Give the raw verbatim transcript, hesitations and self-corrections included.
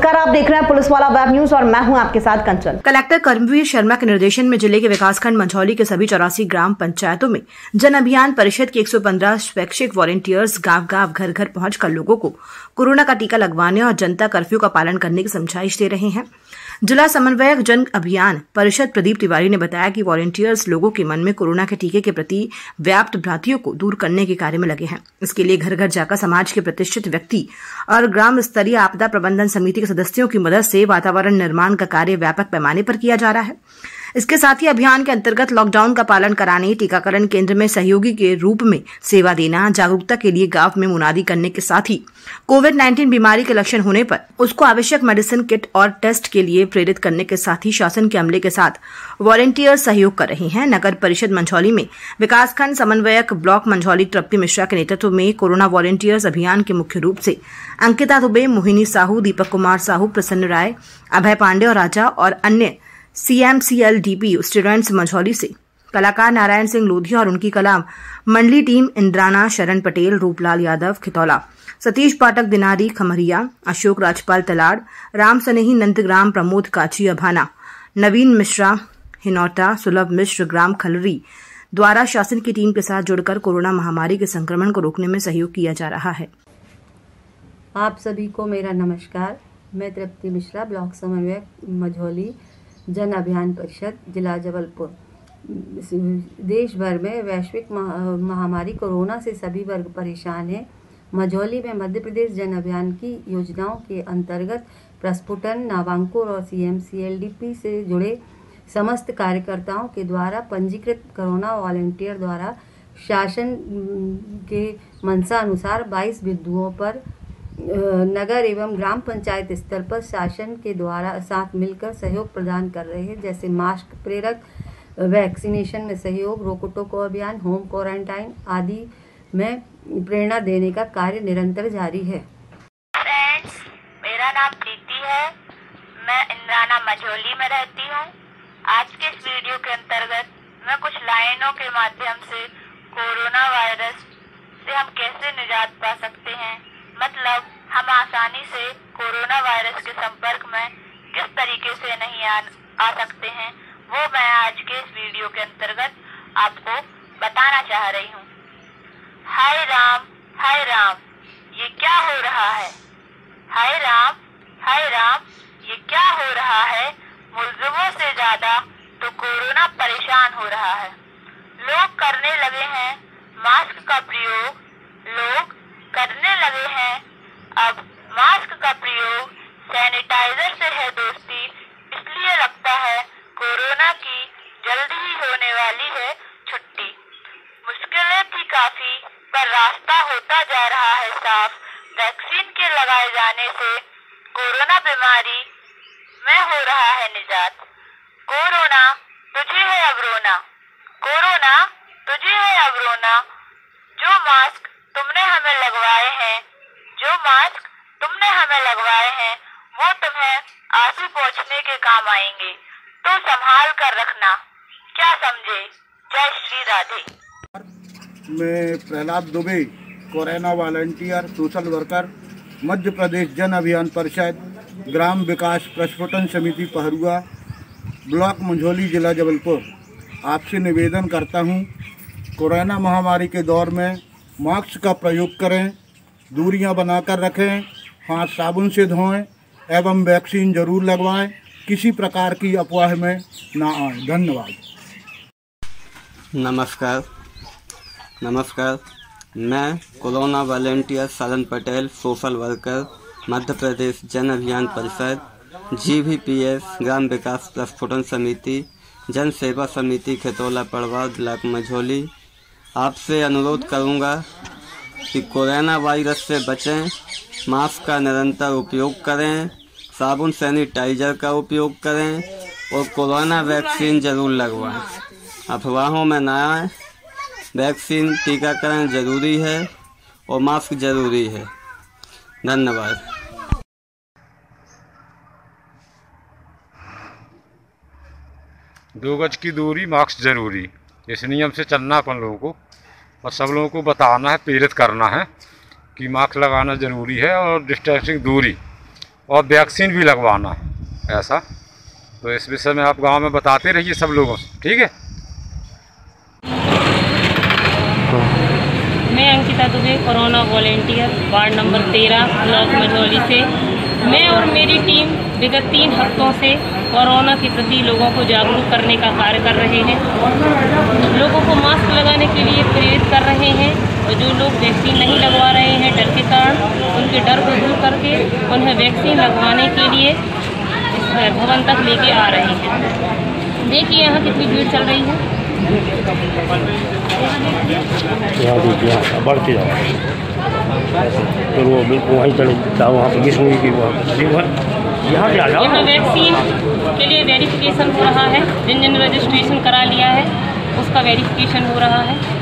नमस्कार, आप देख रहे हैं पुलिस वाला वेब न्यूज और मैं हूं आपके साथ कंचन। कलेक्टर कर्मवीर शर्मा के निर्देशन में जिले के विकासखंड मंझौली के सभी चौरासी ग्राम पंचायतों में जन अभियान परिषद के एक सौ पंद्रह स्वैच्छिक वॉलंटियर्स गांव गांव घर घर पहुंचकर लोगों को कोरोना का टीका लगवाने और जनता कर्फ्यू का पालन करने की समझाइश दे रहे हैं। जिला समन्वयक जन अभियान परिषद प्रदीप तिवारी ने बताया कि वॉलंटियर्स लोगों के मन में कोरोना के टीके के प्रति व्याप्त भ्रांतियों को दूर करने के कार्य में लगे हैं। इसके लिए घर घर जाकर समाज के प्रतिष्ठित व्यक्ति और ग्राम स्तरीय आपदा प्रबंधन समिति के सदस्यों की मदद से वातावरण निर्माण का कार्य व्यापक पैमाने पर किया जा रहा है। इसके साथ ही अभियान के अंतर्गत लॉकडाउन का पालन कराने, टीकाकरण केंद्र में सहयोगी के रूप में सेवा देना, जागरूकता के लिए गांव में मुनादी करने के साथ ही कोविड नाइन्टीन बीमारी के लक्षण होने पर उसको आवश्यक मेडिसिन किट और टेस्ट के लिए प्रेरित करने के साथ ही शासन के अमले के साथ वॉलंटियर सहयोग कर रहे हैं। नगर परिषद मंझौली में विकासखंड समन्वयक ब्लॉक मंझौली तृप्ति मिश्रा के नेतृत्व में कोरोना वॉलंटियर्स अभियान के मुख्य रूप से अंकिता दुबे, मोहिनी साहू, दीपक कुमार साहू, प्रसन्न राय, अभय पांडे और राजा और अन्य सीएमसीएलडीपी स्टूडेंट्स मंझौली से कलाकार नारायण सिंह लोधिया और उनकी कला मंडली टीम इंद्राना, शरण पटेल, रूपलाल यादव खितौला, सतीश पाठक दिनारी खमरिया, अशोक राजपाल तलाड़, राम सनेही नंदग्राम, प्रमोद काची अभाना, नवीन मिश्रा हिनौटा, सुलभ मिश्र ग्राम खलरी द्वारा शासन की टीम के साथ जुड़कर कोरोना महामारी के संक्रमण को रोकने में सहयोग किया जा रहा है। आप सभी को मेरा नमस्कार। मैं तृप्ति मिश्रा, ब्लॉक समन्वयक मंझौली जन अभियान परिषद, जिला जबलपुर। देश भर में वैश्विक महामारी कोरोना से सभी वर्ग परेशान हैं। मंझौली में मध्य प्रदेश जन अभियान की योजनाओं के अंतर्गत प्रस्फुटन, नामांकुर और सीएमसीएलडीपी से जुड़े समस्त कार्यकर्ताओं के द्वारा पंजीकृत कोरोना वॉलंटियर द्वारा शासन के मंशा अनुसार बाईस बिंदुओं पर नगर एवं ग्राम पंचायत स्तर पर शासन के द्वारा साथ मिलकर सहयोग प्रदान कर रहे हैं, जैसे मास्क प्रेरक, वैक्सीनेशन में सहयोग, रोको टोको अभियान, होम क्वारंटाइन आदि में प्रेरणा देने का कार्य निरंतर जारी है। फ्रेंड्स, मेरा नाम प्रीति है। मैं इंद्राना मंझौली में रहती हूँ। आज के इस वीडियो के अंतर्गत मैं कुछ लाइनों के माध्यम से कोरोना वायरस से हम कैसे निजात पा सकते हैं, मतलब हम आसानी से कोरोना वायरस के संपर्क में किस तरीके से नहीं आ, आ सकते हैं, वो मैं आज के इस वीडियो के अंतर्गत आपको बताना चाह रही हूँ। हाय राम हाय राम, ये क्या हो रहा है? हाय राम हाय राम, ये क्या हो रहा है? मुलजिमों से ज्यादा तो कोरोना परेशान हो रहा है। लोग करने लगे हैं मास्क का प्रयोग, लोग करने लगे हैं अब मास्क का प्रयोग, सैनिटाइजर से है दोस्ती, इसलिए लगता है कोरोना की जल्दी ही होने वाली है छुट्टी। मुश्किलें थी काफी पर रास्ता होता जा रहा है साफ, वैक्सीन के लगाए जाने से कोरोना बीमारी में हो रहा है निजात। कोरोना तुझे है अब रोना, कोरोना तुझे है अब रोना, जो मास्क तुमने हमें लगवाए हैं, जो मास्क तुमने हमें लगवाए हैं वो तुम्हें आंसू पोंछने के काम आएंगे, तो संभाल कर रखना, क्या समझे? जय श्री राधे। मैं Prahlad Dubey, corona volunteer social worker, Madhya Pradesh Jan Abhiyan परिषद, ग्राम विकास प्रस्फुटन समिति पहरुआ, ब्लॉक मंझौली, जिला जबलपुर। आपसे निवेदन करता हूँ, कोरोना महामारी के दौर में मास्क का प्रयोग करें, दूरियां बनाकर रखें, हाथ साबुन से धोएं एवं वैक्सीन जरूर लगवाएं, किसी प्रकार की अफवाह में ना आए। धन्यवाद। नमस्कार नमस्कार मैं corona volunteer Sharan Patel, social worker, Madhya Pradesh Jan Abhiyan परिषद, जीवीपीएस, ग्राम विकास प्रस्फुटन समिति, जन सेवा समिति खितौला पड़वा, ब्लॉक मंझौली। आपसे अनुरोध करूंगा कि कोरोना वायरस से बचें, मास्क का निरंतर उपयोग करें, साबुन सैनिटाइजर का उपयोग करें और कोरोना वैक्सीन जरूर लगवाएं। अफवाहों में ना आए, वैक्सीन टीकाकरण जरूरी है और मास्क जरूरी है। धन्यवाद। दो गज की दूरी, मास्क जरूरी, इस नियम से चलना अपन लोगों को और सब लोगों को बताना है, प्रेरित करना है कि मास्क लगाना ज़रूरी है और डिस्टेंसिंग दूरी और वैक्सीन भी लगवाना है ऐसा। तो इस विषय में आप गांव में बताते रहिए सब लोगों से, ठीक है। मैं Ankita Dubey, corona volunteer, ward number तेरह, ब्लॉक मझौली से। मैं और मेरी टीम विगत तीन हफ्तों से कोरोना के प्रति लोगों को जागरूक करने का कार्य कर रहे हैं। लोगों को मास्क लगाने के लिए प्रेरित कर रहे हैं और जो लोग वैक्सीन नहीं लगवा रहे हैं डर के कारण, उनके डर को दूर करके उन्हें वैक्सीन लगवाने के लिए इस भवन तक लेके आ रहे हैं। देखिए यहाँ कितनी भीड़ चल रही है। यहाँ देखिए, यहाँ बढ़ते जाओ, फिर वो बिल्कुल वहीं चले जाओ, वहाँ पर विष्णु की यहाँ पे आ जाओ। यहाँ वैक्सीन के लिए वेरिफिकेशन हो रहा है। जिन जिन रजिस्ट्रेशन करा लिया है उसका वेरिफिकेशन हो रहा है।